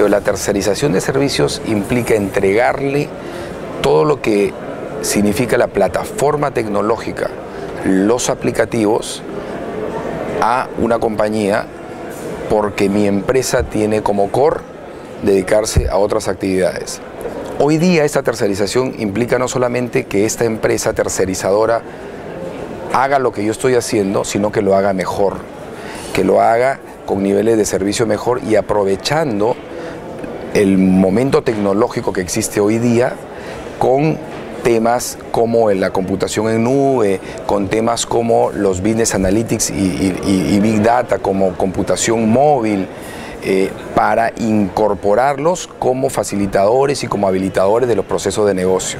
pero la tercerización de servicios implica entregarle todo lo que significa la plataforma tecnológica, los aplicativos, a una compañía, porque mi empresa tiene como core dedicarse a otras actividades. Hoy día esta tercerización implica no solamente que esta empresa tercerizadora haga lo que yo estoy haciendo, sino que lo haga mejor, que lo haga con niveles de servicio mejor y aprovechando el momento tecnológico que existe hoy día con temas como la computación en nube, con temas como los business analytics y big data, como computación móvil, para incorporarlos como facilitadores y como habilitadores de los procesos de negocio.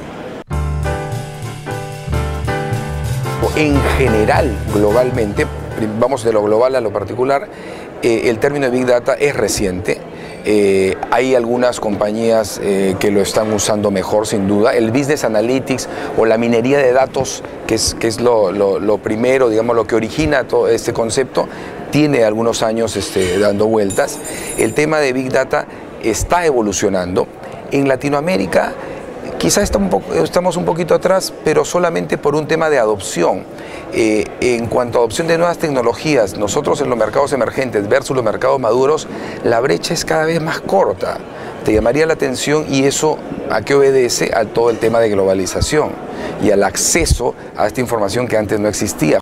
En general, globalmente, vamos de lo global a lo particular, el término de Big Data es reciente. Hay algunas compañías que lo están usando mejor, sin duda. El Business Analytics o la minería de datos, que es lo primero, digamos, lo que origina todo este concepto, tiene algunos años dando vueltas. El tema de Big Data está evolucionando. En Latinoamérica quizás estamos un poquito atrás, pero solamente por un tema de adopción. En cuanto a adopción de nuevas tecnologías, nosotros en los mercados emergentes versus los mercados maduros, la brecha es cada vez más corta. Te llamaría la atención, y eso ¿a qué obedece? A todo el tema de globalización y al acceso a esta información que antes no existía.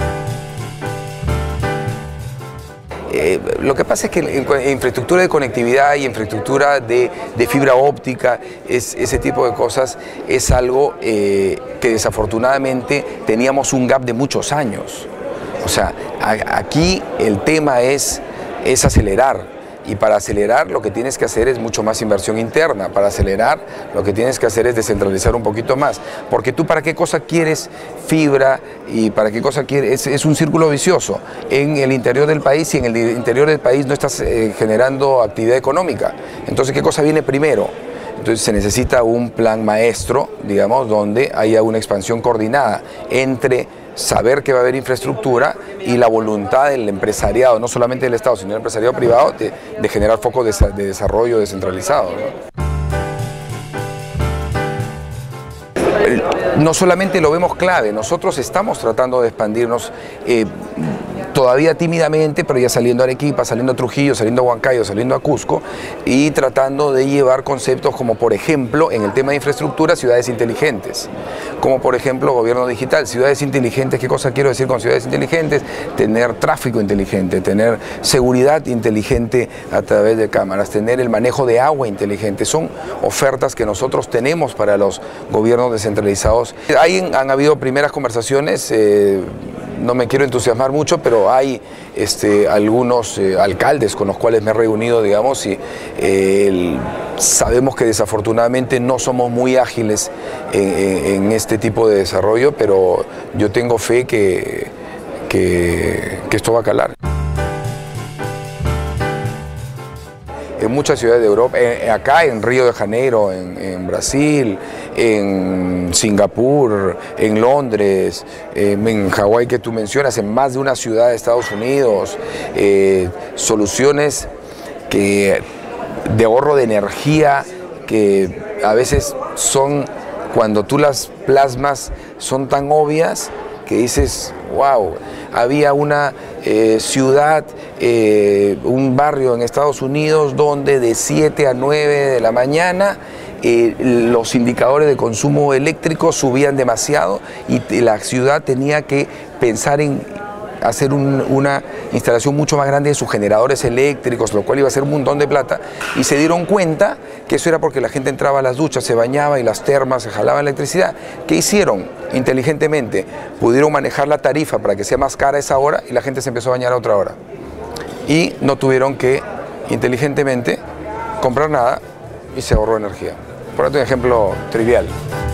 Lo que pasa es que en infraestructura de conectividad y infraestructura de fibra óptica, ese tipo de cosas es algo que desafortunadamente teníamos un gap de muchos años. O sea, aquí el tema es acelerar. Y para acelerar lo que tienes que hacer es mucho más inversión interna. Para acelerar lo que tienes que hacer es descentralizar un poquito más. Porque tú para qué cosa quieres fibra y para qué cosa quieres... Es un círculo vicioso. En el interior del país, y en el interior del país no estás generando actividad económica. Entonces, ¿qué cosa viene primero? Entonces se necesita un plan maestro, digamos, donde haya una expansión coordinada entre saber que va a haber infraestructura y la voluntad del empresariado, no solamente del Estado, sino del empresariado privado, de generar focos de desarrollo descentralizado, ¿no? No solamente lo vemos clave, nosotros estamos tratando de expandirnos todavía tímidamente, pero ya saliendo a Arequipa, saliendo a Trujillo, saliendo a Huancayo, saliendo a Cusco, y tratando de llevar conceptos como, por ejemplo, en el tema de infraestructura, ciudades inteligentes, como por ejemplo gobierno digital. Ciudades inteligentes, ¿qué cosa quiero decir con ciudades inteligentes? Tener tráfico inteligente, tener seguridad inteligente a través de cámaras, tener el manejo de agua inteligente. Son ofertas que nosotros tenemos para los gobiernos descentralizados. Han habido primeras conversaciones, no me quiero entusiasmar mucho, pero hay algunos alcaldes con los cuales me he reunido, digamos, y sabemos que desafortunadamente no somos muy ágiles en este tipo de desarrollo, pero yo tengo fe que esto va a calar. En muchas ciudades de Europa, acá en Río de Janeiro, en Brasil, en Singapur, en Londres, en Hawái que tú mencionas, en más de una ciudad de Estados Unidos, soluciones de ahorro de energía que a veces son, cuando tú las plasmas, son tan obvias que dices, wow. Había una ciudad, un barrio en Estados Unidos donde de 7 a 9 de la mañana los indicadores de consumo eléctrico subían demasiado y la ciudad tenía que pensar en hacer una instalación mucho más grande de sus generadores eléctricos, lo cual iba a ser un montón de plata, y se dieron cuenta que eso era porque la gente entraba a las duchas, se bañaba y las termas se jalaban electricidad. ¿Qué hicieron? Inteligentemente pudieron manejar la tarifa para que sea más cara esa hora y la gente se empezó a bañar a otra hora. Y no tuvieron que inteligentemente comprar nada y se ahorró energía. Por otro ejemplo trivial.